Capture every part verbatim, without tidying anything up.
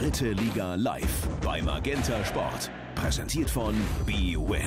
Dritte Liga live bei Magenta Sport. Präsentiert von bwin.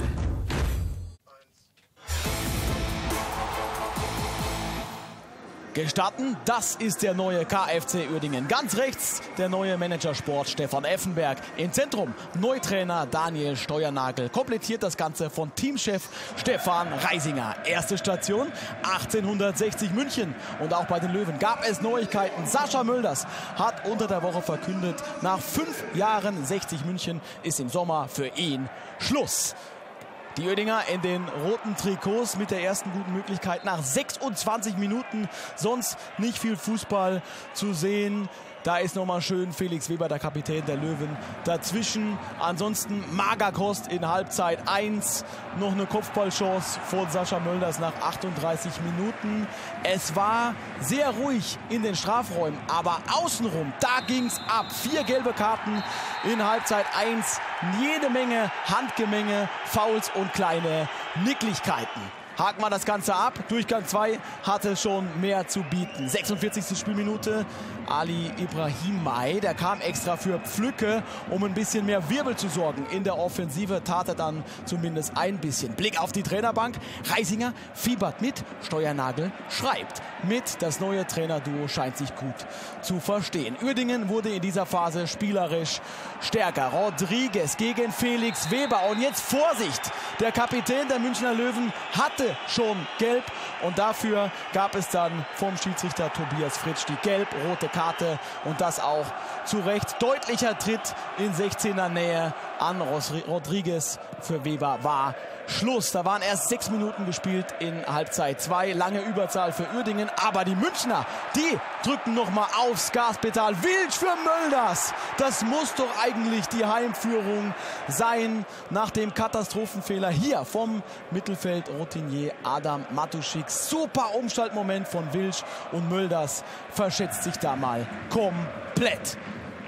Gestatten, das ist der neue K F C Uerdingen. Ganz rechts der neue Manager Sport Stefan Effenberg. Im Zentrum Neutrainer Daniel Steuernagel. Komplettiert das Ganze von Teamchef Stefan Reisinger. Erste Station achtzehnhundertsechzig München. Und auch bei den Löwen gab es Neuigkeiten. Sascha Mölders hat unter der Woche verkündet, nach fünf Jahren sechzig München ist im Sommer für ihn Schluss. Die Uerdinger in den roten Trikots mit der ersten guten Möglichkeit nach sechsundzwanzig Minuten. Sonst nicht viel Fußball zu sehen. Da ist nochmal schön Felix Weber, der Kapitän der Löwen, dazwischen. Ansonsten Magerkost in Halbzeit eins. Noch eine Kopfballchance von Sascha Mölders nach achtunddreißig Minuten. Es war sehr ruhig in den Strafräumen, aber außenrum, da ging's ab. Vier gelbe Karten in Halbzeit eins. Jede Menge Handgemenge, Fouls und kleine Nicklichkeiten. Haken wir das Ganze ab. Durchgang zwei hatte schon mehr zu bieten. sechsundvierzigste Spielminute. Ali Ibrahimay, der kam extra für Pflücke, um ein bisschen mehr Wirbel zu sorgen. In der Offensive tat er dann zumindest ein bisschen. Blick auf die Trainerbank. Reisinger fiebert mit, Steuernagel schreibt mit. Das neue Trainerduo scheint sich gut zu verstehen. Uerdingen wurde in dieser Phase spielerisch stärker. Rodriguez gegen Felix Weber. Und jetzt Vorsicht! Der Kapitän der Münchner Löwen hatte schon gelb und dafür gab es dann vom Schiedsrichter Tobias Fritsch die gelb-rote Karte und das auch zu Recht. Deutlicher Tritt in sechzehner Nähe an Rodriguez. Für Weber war Schluss. Da waren erst sechs Minuten gespielt in Halbzeit zwei. Lange Überzahl für Uerdingen. Aber die Münchner, die drücken nochmal aufs Gaspedal. Wild für Mölders. Das muss doch eigentlich die Heimführung sein. Nach dem Katastrophenfehler hier vom Mittelfeld-Routinier Adam Matuschik. Super Umschaltmoment von Wilsch und Mölders verschätzt sich da mal komplett.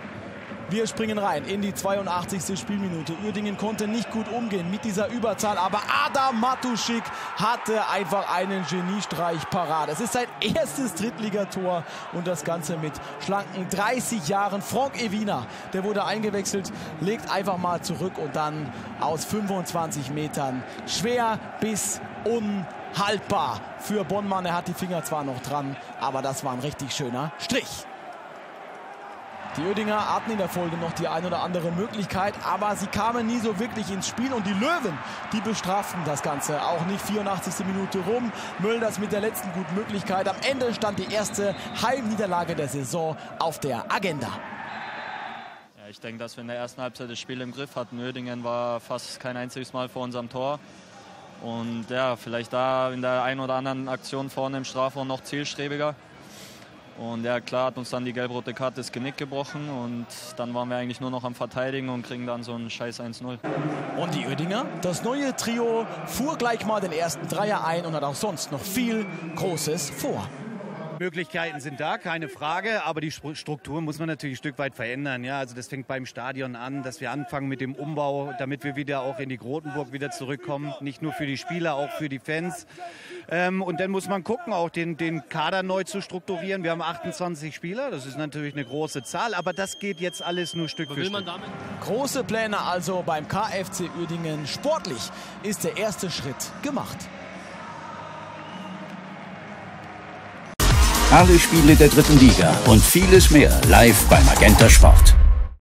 Wir springen rein in die zweiundachtzigste Spielminute. Uerdingen konnte nicht gut umgehen mit dieser Überzahl, aber Adam Matuschik hatte einfach einen Geniestreich parat. Es ist sein erstes Drittligator und das Ganze mit schlanken dreißig Jahren. Franck Evina, der wurde eingewechselt, legt einfach mal zurück und dann aus fünfundzwanzig Metern schwer bis unhaltbar für Bonnmann. Er hat die Finger zwar noch dran, aber das war ein richtig schöner Strich. Die Uerdinger hatten in der Folge noch die ein oder andere Möglichkeit, aber sie kamen nie so wirklich ins Spiel. Und die Löwen, die bestraften das Ganze auch nicht. vierundachtzigste Minute rum. Mölders mit der letzten guten Möglichkeit. Am Ende stand die erste Heimniederlage der Saison auf der Agenda. Ja, ich denke, dass wir in der ersten Halbzeit das Spiel im Griff hatten. Uerdingen war fast kein einziges Mal vor unserem Tor. Und ja, vielleicht da in der einen oder anderen Aktion vorne im Strafraum noch zielstrebiger. Und ja, klar hat uns dann die gelb-rote Karte das Genick gebrochen und dann waren wir eigentlich nur noch am Verteidigen und kriegen dann so einen scheiß eins null. Und die Uerdinger, das neue Trio, fuhr gleich mal den ersten Dreier ein und hat auch sonst noch viel Großes vor. Möglichkeiten sind da, keine Frage, aber die Struktur muss man natürlich ein Stück weit verändern. Ja, also das fängt beim Stadion an, dass wir anfangen mit dem Umbau, damit wir wieder auch in die Grotenburg wieder zurückkommen. Nicht nur für die Spieler, auch für die Fans. Ähm, und dann muss man gucken, auch den, den Kader neu zu strukturieren. Wir haben achtundzwanzig Spieler, das ist natürlich eine große Zahl, aber das geht jetzt alles nur Stück für Stück. Große Pläne also beim K F C Uerdingen. Sportlich ist der erste Schritt gemacht. Alle Spiele der dritten Liga und vieles mehr live bei Magenta Sport.